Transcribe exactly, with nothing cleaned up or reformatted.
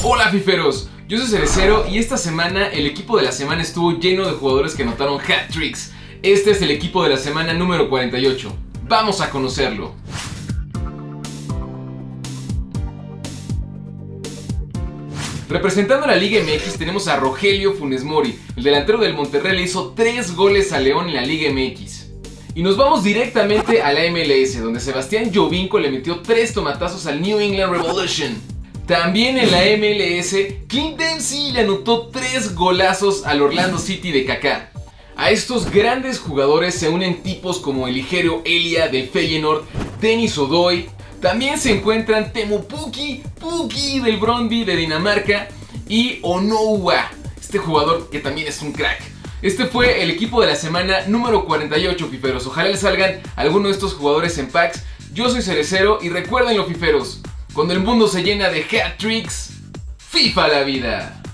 Hola fiferos, yo soy Cerecero y esta semana el equipo de la semana estuvo lleno de jugadores que anotaron hat-tricks. Este es el equipo de la semana número cuarenta y ocho. Vamos a conocerlo. Representando a la Liga M X tenemos a Rogelio Funes Mori. El delantero del Monterrey le hizo tres goles a León en la Liga M X. Y nos vamos directamente a la M L S, donde Sebastián Giovinco le metió tres tomatazos al New England Revolution. También en la M L S, Clint Dempsey le anotó tres golazos al Orlando City de Kaká. A estos grandes jugadores se unen tipos como Eligério Elia del Feyenoord, Denis Odoi. También se encuentran Teemu Pukki, Pukki del Brøndby de Dinamarca y Onoa, este jugador que también es un crack. Este fue el equipo de la semana número cuarenta y ocho, fiferos. Ojalá les salgan algunos de estos jugadores en packs. Yo soy Cerecero y recuérdenlo, fiferos. Cuando el mundo se llena de hat-tricks, FIFA la vida.